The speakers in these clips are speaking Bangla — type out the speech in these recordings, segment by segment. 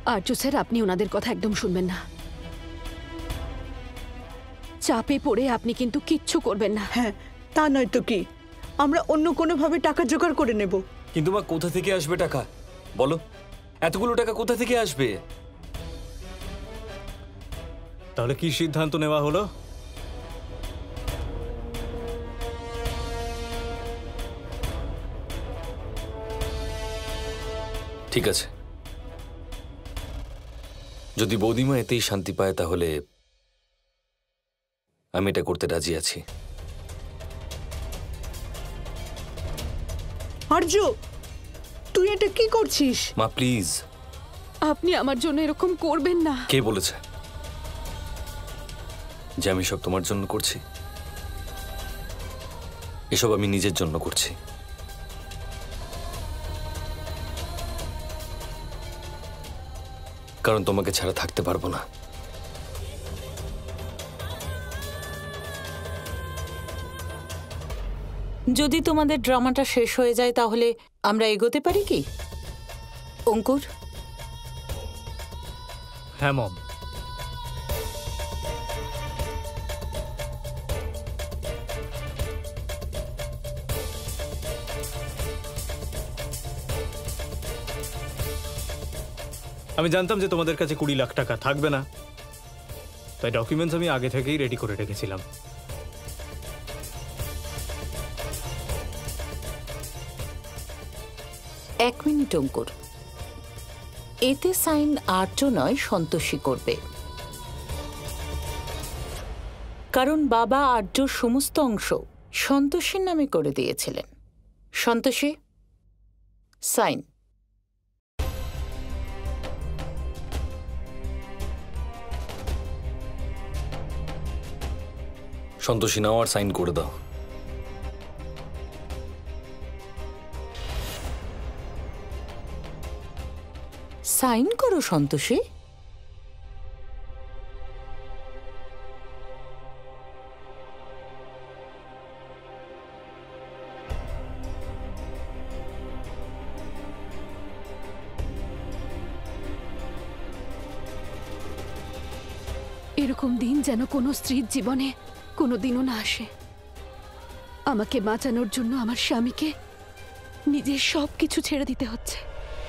আর্য স্যার, আপনি ওনাদের কথা একদম শুনবেন না। চাপে পড়ে আপনি কিন্তু কিচ্ছু করবেন না। হ্যাঁ, তা নয় তো কি, আমরা অন্য কোনোভাবে টাকা জোগাড় করে নেব। কিন্তু মা, কোথা থেকে আসবে টাকা বলো? এতগুলো টাকা কোথা থেকে আসবে? তাহলে কি সিদ্ধান্ত নেওয়া হলো? ঠিক আছে, যদি বৌদিমা এতেই শান্তি পায় তাহলে আমি এটা করতে রাজি আছি। আর্য, তুই এটা কি করছিস? মা প্লিজ। আপনি আমার জন্য এরকম করবেন না। কে বলেছে যে আমি সব তোমার জন্য করছি? এসব আমি নিজের জন্য করছি। কারণ তোমাকে ছাড়া থাকতে পারবো না। যদি তোমাদের ড্রামাটা শেষ হয়ে যায় তাহলে আমরা এগোতে পারি কি অঙ্কুর? হ্যাঁ মম। আমি জানতাম যে তোমাদের কাছে 20 লাখ টাকা থাকবে না, তাই ডকুমেন্টস আমি আগে থেকেই রেডি করে রেখেছিলাম। এক মিনিট অঙ্কুর, এতে সাইন আর্য নয় সন্তোষী করবে, কারণ বাবা আর্যর সমস্ত অংশ সন্তোষীর নামে করে দিয়েছিলেন। সন্তোষী, সাইন। সন্তোষী নাও আর সাইন করে দাও। সাইন করো সন্তোষী। এরকম দিন যেন কোনো স্ত্রীর জীবনে কোনোদিনও না আসে। আমাকে বাঁচানোর জন্য আমার স্বামীকে নিজের সবকিছু ছেড়ে দিতে হচ্ছে।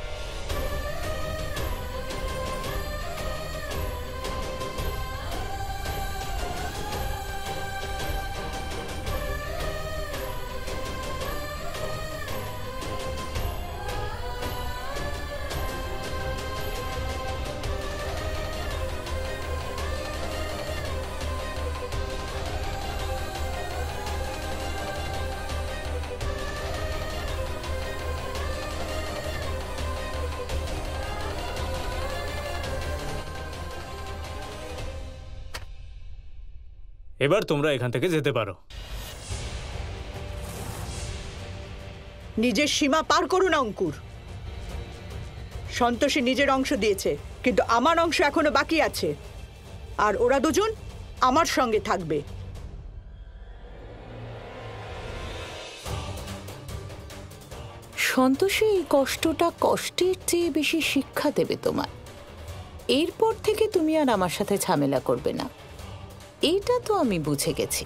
এবার তোমরা এখান থেকে যেতে পারো। নিজের সীমা পার করুন অঙ্কুর। সন্তোষী নিজের অংশ দিয়েছে, কিন্তু আমার অংশ এখনো বাকি আছে, আর ওরা দুজন আমার সঙ্গে থাকবে। সন্তোষী এই কষ্টটা কষ্টের চেয়ে বেশি শিক্ষা দেবে তোমার। এরপর থেকে তুমি আর আমার সাথে ঝামেলা করবে না, এইটা তো আমি বুঝে গেছি।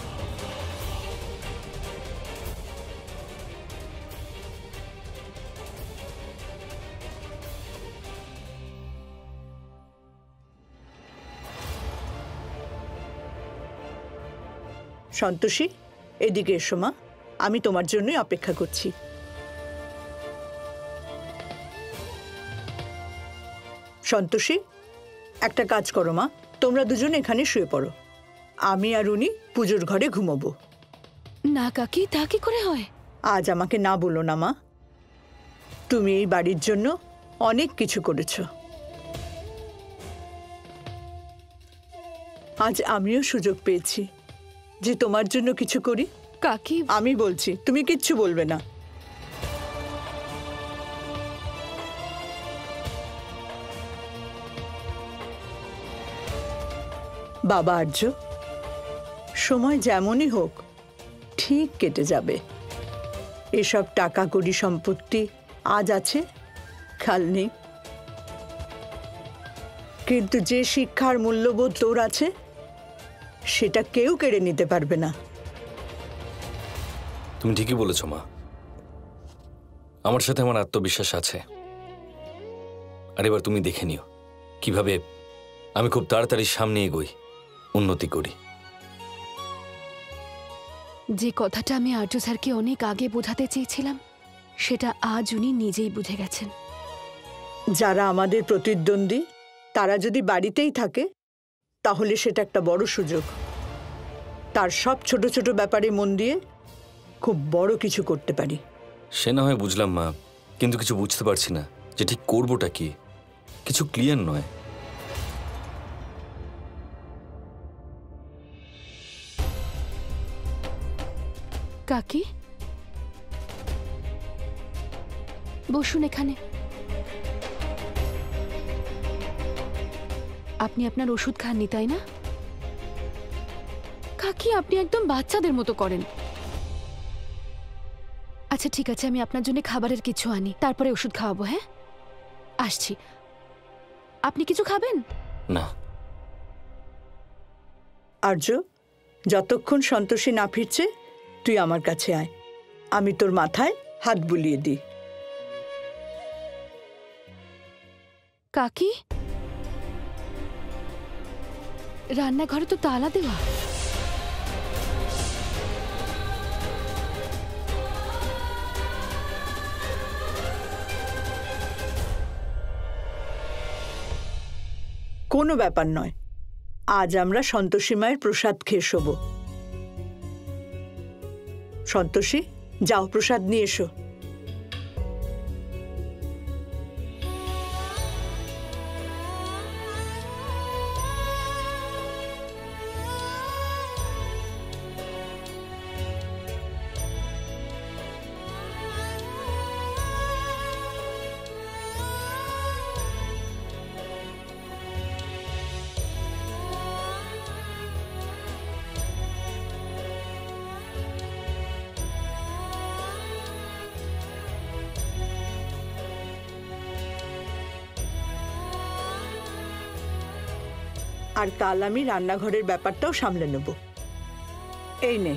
সন্তোষী, এদিকে এসো মা, আমি তোমার জন্যই অপেক্ষা করছি। সন্তোষী, একটা কাজ করো মা, তোমরা দুজন এখানে শুয়ে পড়ো, আমি আর উনি পুজোর ঘরে ঘুমোবো। না কাকি, তা কি করে হয়? আজ আমাকে না বলো না মা, তুমি এই বাড়ির জন্য অনেক কিছু করেছো। আজ আমিও সুযোগ পেয়েছি যে তোমার জন্য কিছু করি। কাকি, আমি বলছি, তুমি কিচ্ছু বলবে না। বাবা আর্য, সময় যেমনই হোক ঠিক কেটে যাবে। এসব টাকা কড়ি সম্পত্তি আজ আছে, কাল নেই। কিন্তু যে শিক্ষার মূল্যবোধ তোর আছে সেটা কেউ কেড়ে নিতে পারবে না। তুমি ঠিকই বলেছ মা, আমার সাথে আমার আত্মবিশ্বাস আছে। আর এবার তুমি দেখে নিও কিভাবে আমি খুব তাড়াতাড়ি সামনে এগোই, উন্নতি করি। যে কথাটা আমি আর্য স্যারকে অনেক আগে বোঝাতে চেয়েছিলাম সেটা আজ উনি নিজেই বুঝে গেছেন। যারা আমাদের প্রতিদ্বন্দ্বী তারা যদি বাড়িতেই থাকে তাহলে সেটা একটা বড় সুযোগ। তার সব ছোট ছোট ব্যাপারে মন দিয়ে খুব বড় কিছু করতে পারি। সে না হয় বুঝলাম মা, কিন্তু কিছু বুঝতে পারছি না যে ঠিক করবোটা কি। কিছু ক্লিয়ার নয়। কাকি, বসুন এখানে। আপনি আপনার ওষুধ খাননি তাই না? কাকি, আপনি একদম বাচ্চাদের মতো করেন। আচ্ছা ঠিক আছে, আমি আপনার জন্য খাবারের কিছু আনি, তারপরে ওষুধ খাওয়াবো। হ্যাঁ, আসছি। আপনি কিছু খাবেন? না। আর্য, যতক্ষণ সন্তোষী না ফিরছে তুই আমার কাছে আয়, আমি তোর মাথায় হাত বুলিয়ে দিই। কাকি, রান্নাঘরে তো তালা দেওয়া। কোনো ব্যাপার নয়, আজ আমরা সন্তোষী মায়ের প্রসাদ খেয়ে শোব। সন্তোষী, যাও প্রসাদ নিয়ে এসো। আর কাল আমি রান্নাঘরের ব্যাপারটাও সামলে নেব। এই নে।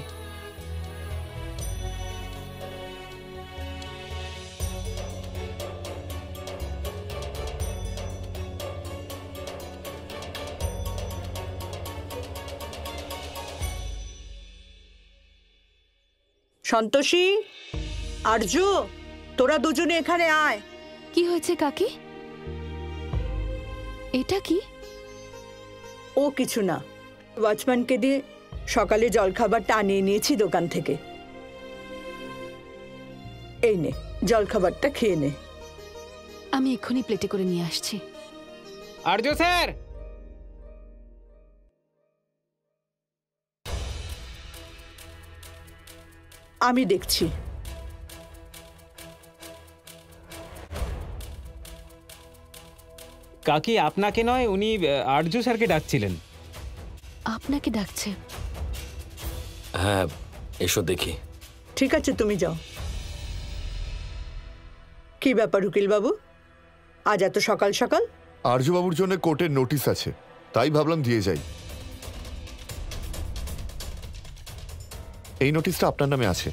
সন্তোষী, আর্য, তোরা দুজনে এখানে আয়। কি হয়েছে কাকি? এটা কি? ও কিছু না, ওয়াচম্যানকে দিয়ে সকালে জলখাবারটা আনিয়ে নিয়েছি দোকান থেকে। এই নে, জলখাবারটা খেয়ে নে। আমি এক্ষুনি প্লেটে করে নিয়ে আসছি। আর্য স্যার, আমি দেখছি। কাকি আপনাকে নয়, উনি আর্য স্যারকে ডাকছিলেন। আপনাকে ডাকছে? হ্যাঁ, এসো দেখি। ঠিক আছে, তুমি যাও। কি ব্যাপার উকিল বাবু, আজ এত সকাল সকাল? আর্যবাবুর জন্য কোর্টের নোটিশ আছে, তাই ভাবলাম দিয়ে যাই। এই নোটিশটা আপনার নামে আছে,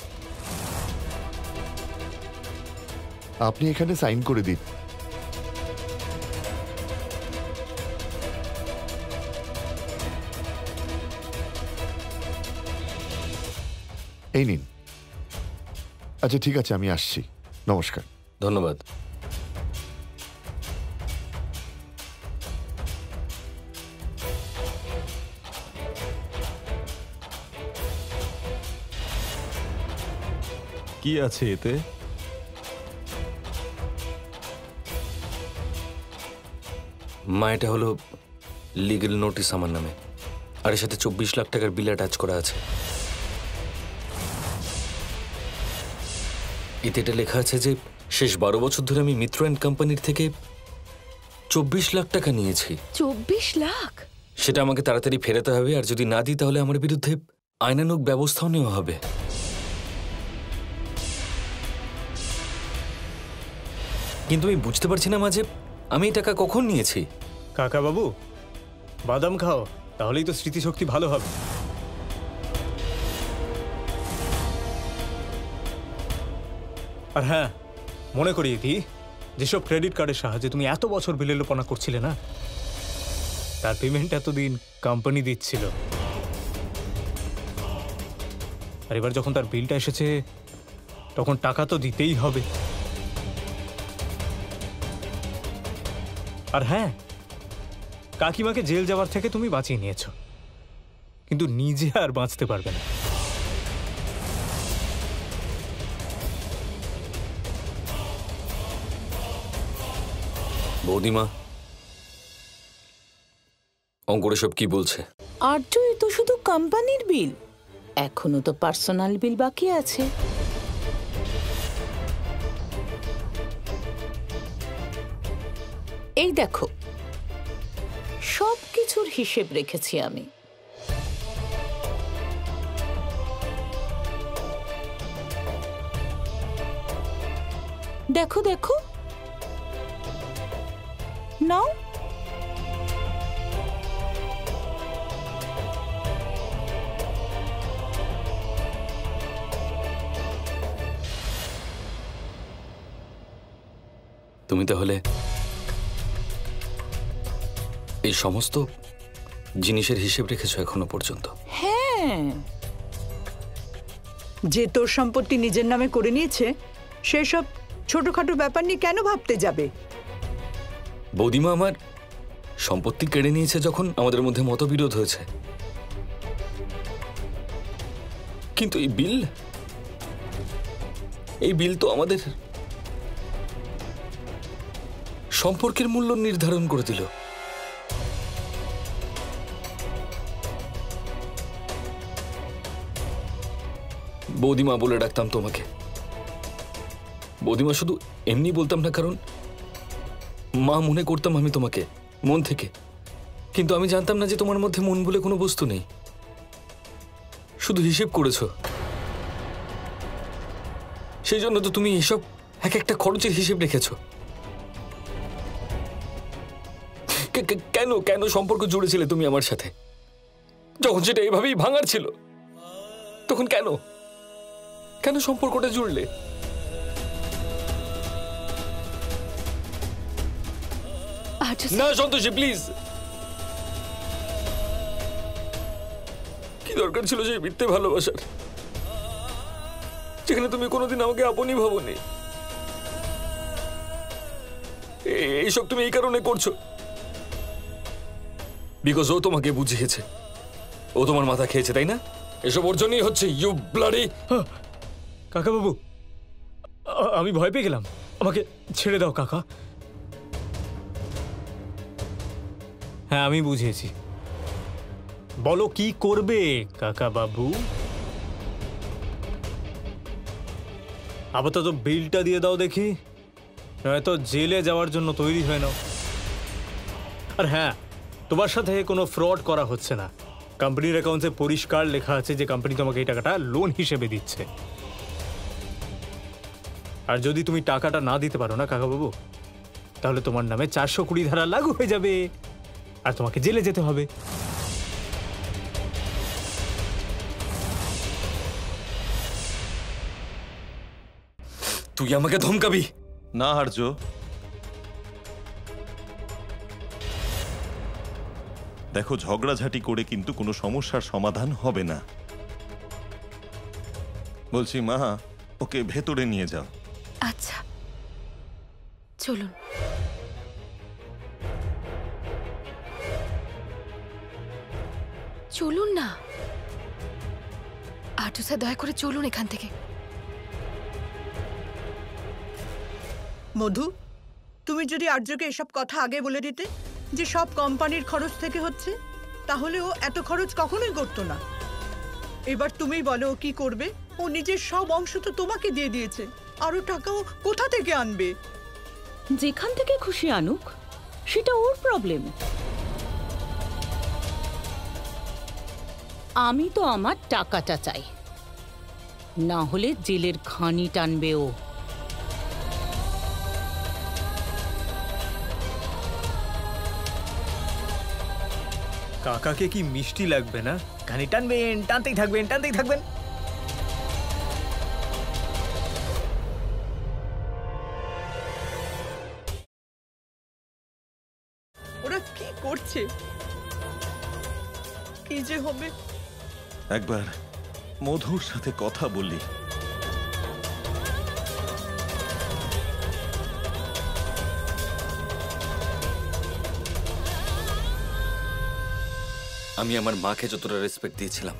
আপনি এখানে সাইন করে দিন। এই নিন। আচ্ছা ঠিক আছে, আমি আসছি। নমস্কার। ধন্যবাদ। কি আছে এতে? মা, এটা হলো লিগ্যাল নোটিশ আমার নামে, আর এর সাথে 24 লাখ টাকার বিল অ্যাটাচ করা আছে। এতে এটা লেখা আছে যে শেষ 12 বছর ধরে আমি মিত্র অ্যান্ড কোম্পানির থেকে 24 লাখ টাকা নিয়েছি। 24 লাখ? সেটা আমাকে তাড়াতাড়ি ফেরাতে হবে, আর যদি না দিই তাহলে আমার বিরুদ্ধে আইনানুগ ব্যবস্থাও নেওয়া হবে। কিন্তু আমি বুঝতে পারছি না মাঝে আমি এই টাকা কখন নিয়েছি। কাকা বাবু, বাদাম খাও, তাহলেই তো স্মৃতিশক্তি ভালো হবে। আর হ্যাঁ, মনে করিয়ে দিই, যেসব ক্রেডিট কার্ডের সাহায্যে তুমি এত বছর বিলেলোপনা করছিলে না, তার পেমেন্ট এতদিন কোম্পানি দিচ্ছিল। আর এবার যখন তার বিলটা এসেছে, তখন টাকা তো দিতেই হবে। আর হ্যাঁ, কাকিমাকে জেল যাওয়ার থেকে তুমি বাঁচিয়ে নিয়েছো, কিন্তু নিজে আর বাঁচতে পারবে না। বৌদিমা, অঙ্কুর সব কি বলছে? আর্য, এ তো শুধু কোম্পানির বিল, এখনো তো পার্সোনাল বিল বাকি আছে। এই দেখো, সব কিছুর হিসেব রেখেছি আমি। দেখো দেখো, নাও। তুমি তাহলে এই সমস্ত জিনিসের হিসেব রেখেছো এখনো পর্যন্ত? হ্যাঁ, যে তোর সম্পত্তি নিজের নামে করে নিয়েছে, সেসব ছোটখাটো ব্যাপার নিয়ে কেন ভাবতে যাবে? বৌদিমা, আমার সম্পত্তি কেড়ে নিয়েছে যখন আমাদের মধ্যে মতবিরোধ হয়েছে, কিন্তু এই বিল তো আমাদের সম্পর্কের মূল্য নির্ধারণ করে দিল। বৌদিমা বলে ডাকতাম তোমাকে। বৌদিমা শুধু এমনি বলতাম না, কারণ মা মনে করতাম আমি তোমাকে মন থেকে, কিন্তু আমি জানতাম না যে তোমার মধ্যে মন বলে কোনো বস্তু নেই, শুধু হিসেব করেছো। সেই জন্য তো তুমি এসব এক একটা খরচের হিসেব রেখেছো। কেন কেন সম্পর্ক জুড়েছিলে তুমি আমার সাথে, যখন সেটা এভাবেই ভাঙার ছিল? তখন কেন কেন সম্পর্কটা জুড়লে? না সন্তোষী, প্লিজ। কি দরকার ছিল সেই মিথ্যে ভালোবাসার, যেখানে তুমি কোনোদিন আমাকে আপনই ভাবনি? এইসব তুমি এই কারণে করছো বিকজ ও তোমাকে বুঝিয়েছে, ও তোমার মাথা খেয়েছে, তাই না? এসব ওর জন্যই হচ্ছে। You bloody. কাকা বাবু, আমি ভয় পেয়ে গেলাম, আমাকে ছেড়ে দাও কাকা। হ্যাঁ, আমি বুঝিয়েছি, বলো কি করবে কাকা বাবু? আপাতত বিলটা দিয়ে দাও দেখি, নয়তো জেলে যাওয়ার জন্য তৈরি হয়ে নাও। আর হ্যাঁ, তোমার সাথে কোনো ফ্রড করা হচ্ছে না। কোম্পানির অ্যাকাউন্টে পরিষ্কার লেখা আছে যে কোম্পানি তোমাকে এই টাকাটা লোন হিসেবে দিচ্ছে। আর যদি তুমি টাকাটা না দিতে পারো না কাকাবাবু, তাহলে তোমার নামে 420 ধারা লাগু হয়ে যাবে আর তোমাকে জেলে যেতে হবে। তুই আমাকে ধমকাবি? না আর্য, দেখো, ঝগড়াঝাটি করে কিন্তু কোনো সমস্যার সমাধান হবে না। বলছি মা, ওকে ভেতরে নিয়ে যাও। আচ্ছা, চলুন। চলুন না আর্য স্যার, দয়া করে চলুন এখান থেকে। মধু, তুমি যদি আর্যকে এসব কথা আগে বলে দিতে যে সব কোম্পানির খরচ থেকে হচ্ছে, তাহলে ও এত খরচ কখনোই করতো না। এবার তুমি বলো ও কি করবে? ও নিজের সব অংশ তো তোমাকে দিয়ে দিয়েছে, আরো টাকা ও কোথা থেকে আনবে? যেখান থেকে খুশি আনুক, সেটা ওর প্রবলেম। আমি তো আমার টাকাটা চাই, না হলে জেলের ঘানি টানবে ও। কাকাকে কি মিষ্টি লাগবে না? ঘানি টানবেন, টানতেই থাকবেন, টানতেই থাকবেন। ওরা কি করছে, কি যে হবে? একবার মধুর সাথে কথা বলি। আমি আমার মাকে যতটা রেসপেক্ট দিয়েছিলাম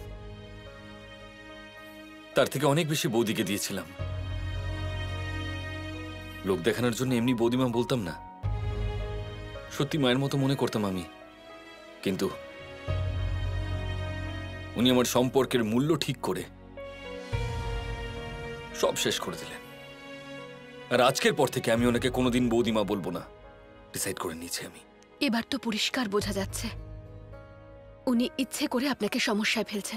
তার থেকে অনেক বেশি বৌদিকে দিয়েছিলাম। লোক দেখানোর জন্য এমনি বৌদিমা বলতাম না, সত্যি মায়ের মতো মনে করতাম আমি। কিন্তু উনি আমার সম্পর্কের মূল্য ঠিক করে সব শেষ করে দিলেন। আর আজকের পর থেকে আমি ওনাকে কোনোদিন বৌদিমা বলবো না, ডিসাইড করে নিয়েছি আমি। এবার তো পরিষ্কার বোঝা যাচ্ছে উনি ইচ্ছে করে আপনাকে সমস্যায় ফেলছেন।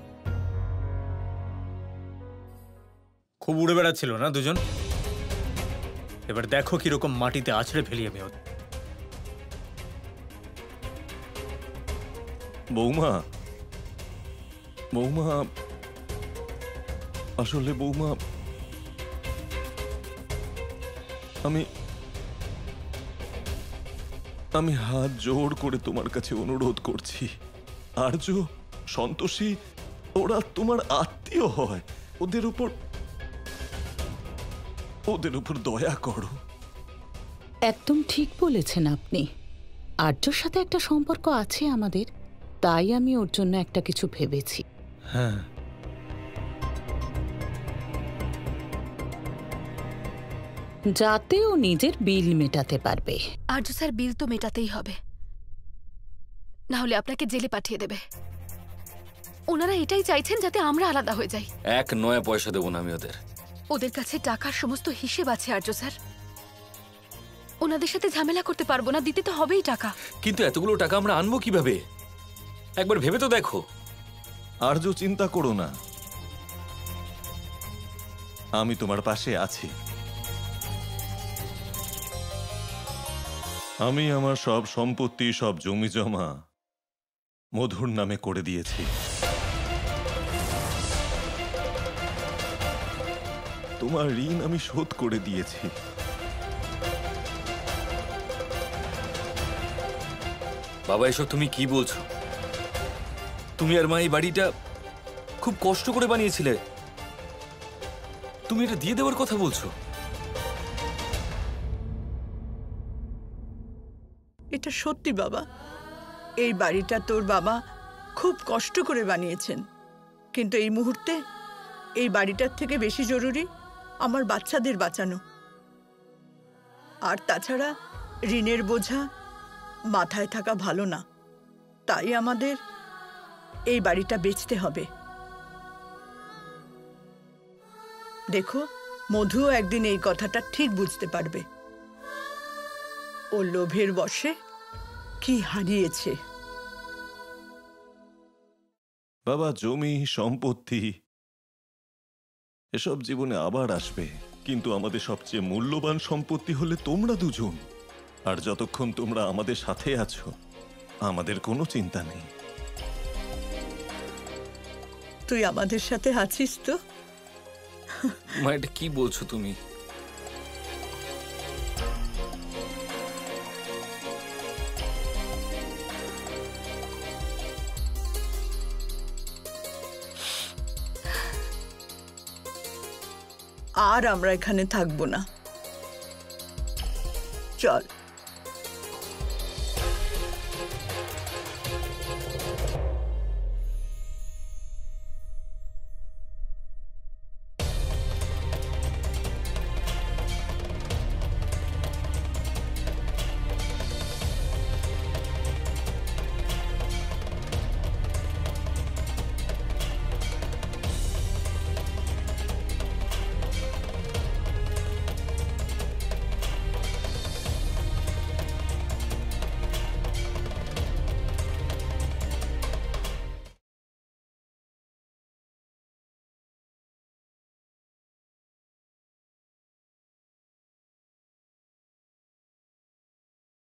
খুব উড়ে বেড়াচ্ছিল না দুজন? এবার দেখো কিরকম মাটিতে আছড়ে ফেলি আমি ওদের। বৌমা, বৌমা, আসলে বৌমা আমি হাত জোর করে তোমার কাছে অনুরোধ করছি। আর্য, সন্তোষী, ওরা তোমার আত্মীয় হয়, ওদের উপর দয়া করো। একদম ঠিক বলেছেন আপনি। আর্যর সাথে একটা সম্পর্ক আছে আমাদের, তাই আমি ওর জন্য একটা কিছু ভেবেছি। হ্যাঁ, যাতে ও নিজের বিল মেটাতে পারবে। আর্য স্যার বিল তো মেটাতেই হবে, না হলে আপনাকে জেলে পাঠিয়ে দেবে। ওনারা এটাই চাইছেন যাতে আমরা আলাদা হয়ে যাই। এক নয়া পয়সা দেবো না আমি ওদের। ওদের কাছে টাকার সমস্ত হিসেব আছে আর্য স্যার, ওনাদের সাথে ঝামেলা করতে পারবো না, দিতে তো হবেই টাকা। কিন্তু এতগুলো টাকা আমরা আনবো কিভাবে? একবার ভেবে তো দেখো। আর্য, চিন্তা করো না, আমি তোমার পাশে আছি। আমি আমার সব সম্পত্তি, সব জমি জমা মধুর নামে করে দিয়েছি। তোমার ঋণ আমি শোধ করে দিয়েছি। বাবা, এসব তুমি কি বলছো? তুমি আর মা এই বাড়িটা খুব কষ্ট করে বানিয়েছিলে, তুমি এটা দিয়ে দেওয়ার কথা বলছো? এটা সত্যি বাবা, এই বাড়িটা তোর বাবা খুব কষ্ট করে বানিয়েছেন, কিন্তু এই মুহূর্তে এই বাড়িটার থেকে বেশি জরুরি আমার বাচ্চাদের বাঁচানো। আর তাছাড়া ঋণের বোঝা মাথায় থাকা ভালো না, তাই আমাদের এই বাড়িটা বেচতে হবে। দেখো, মধুও একদিন এই কথাটা ঠিক বুঝতে পারবে, ও লোভের বশে কি হারিয়েছে। বাবা, জমি সম্পত্তি এসব জীবনে আবার আসবে, কিন্তু আমাদের সবচেয়ে মূল্যবান সম্পত্তি হলে তোমরা দুজন। আর যতক্ষণ তোমরা আমাদের সাথে আছো, আমাদের কোনো চিন্তা নেই। তুই আমাদের সাথে আছিস তো? মা, এটা কি বলছো তুমি? আর আমরা এখানে থাকবো না, চল।